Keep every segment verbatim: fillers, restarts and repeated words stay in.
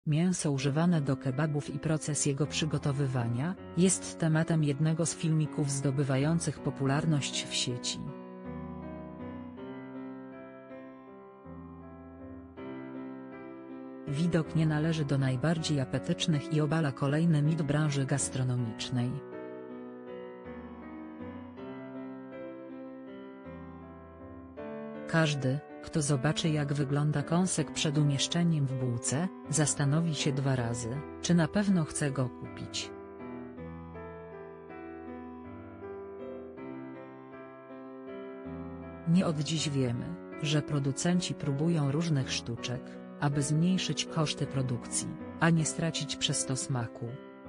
Mięso używane do kebabów i proces jego przygotowywania jest tematem jednego z filmików zdobywających popularność w sieci. Widok nie należy do najbardziej apetycznych i obala kolejny mit branży gastronomicznej. Każdy, kto zobaczy, jak wygląda kąsek przed umieszczeniem w bułce, zastanowi się dwa razy, czy na pewno chce go kupić. Nie od dziś wiemy, że producenci próbują różnych sztuczek, aby zmniejszyć koszty produkcji, a nie stracić przez to smaku.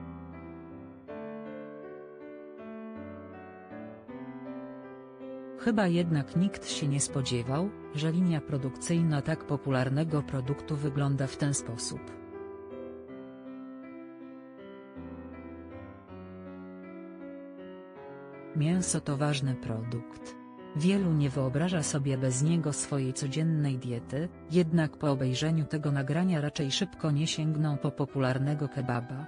Chyba jednak nikt się nie spodziewał, że linia produkcyjna tak popularnego produktu wygląda w ten sposób. Mięso to ważny produkt. Wielu nie wyobraża sobie bez niego swojej codziennej diety, jednak po obejrzeniu tego nagrania raczej szybko nie sięgną po popularnego kebaba.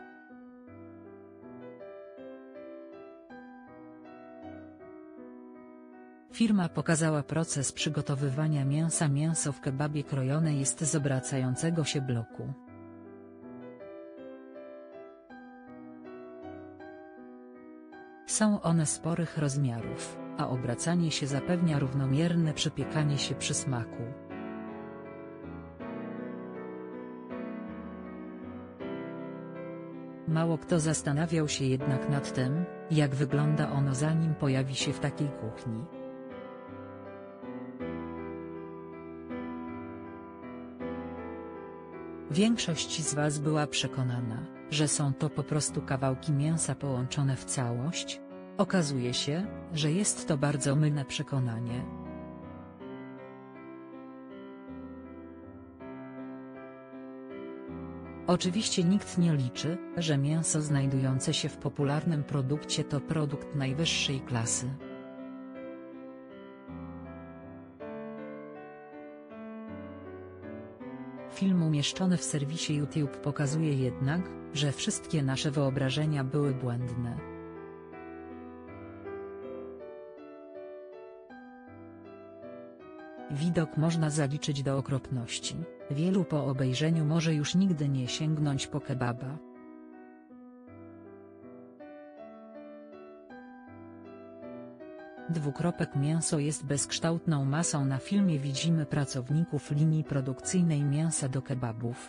Firma pokazała proces przygotowywania mięsa. Mięso w kebabie krojone jest z obracającego się bloku. Są one sporych rozmiarów, a obracanie się zapewnia równomierne przypiekanie się przy smaku. Mało kto zastanawiał się jednak nad tym, jak wygląda ono zanim pojawi się w takiej kuchni. Większość z Was była przekonana, że są to po prostu kawałki mięsa połączone w całość. Okazuje się, że jest to bardzo mylne przekonanie. Oczywiście nikt nie liczy, że mięso znajdujące się w popularnym produkcie to produkt najwyższej klasy. Film umieszczony w serwisie YouTube pokazuje jednak, że wszystkie nasze wyobrażenia były błędne. Widok można zaliczyć do okropności. Wielu po obejrzeniu może już nigdy nie sięgnąć po kebaba. Dwukropek Mięso jest bezkształtną masą. Na filmie widzimy pracowników linii produkcyjnej mięsa do kebabów.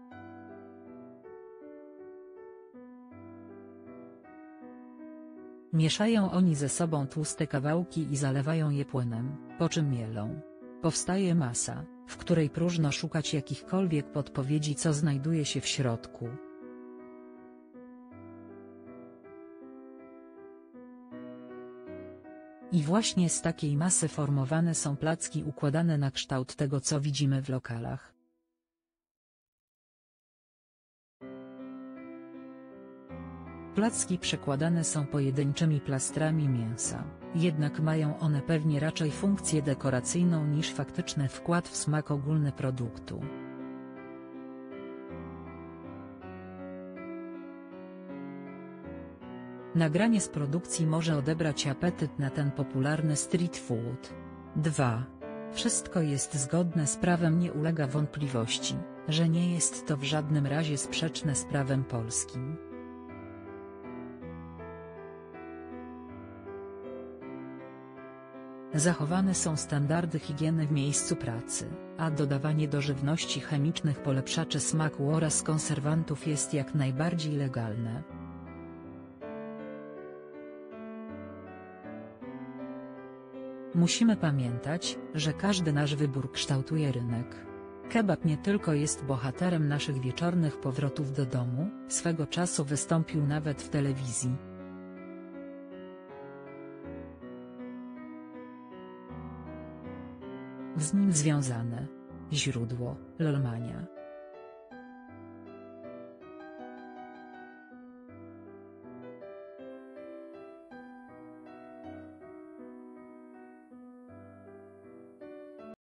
Mieszają oni ze sobą tłuste kawałki i zalewają je płynem, po czym mielą. Powstaje masa, w której próżno szukać jakichkolwiek podpowiedzi, co znajduje się w środku. I właśnie z takiej masy formowane są placki układane na kształt tego, co widzimy w lokalach. Placki przekładane są pojedynczymi plastrami mięsa, jednak mają one pewnie raczej funkcję dekoracyjną niż faktyczny wkład w smak ogólny produktu. Nagranie z produkcji może odebrać apetyt na ten popularny street food. dwa. Wszystko jest zgodne z prawem. Nie ulega wątpliwości, że nie jest to w żadnym razie sprzeczne z prawem polskim. Zachowane są standardy higieny w miejscu pracy, a dodawanie do żywności chemicznych polepszaczy smaku oraz konserwantów jest jak najbardziej legalne. Musimy pamiętać, że każdy nasz wybór kształtuje rynek. Kebab nie tylko jest bohaterem naszych wieczornych powrotów do domu, swego czasu wystąpił nawet w telewizji. Z nim związane. Źródło: Lolmania.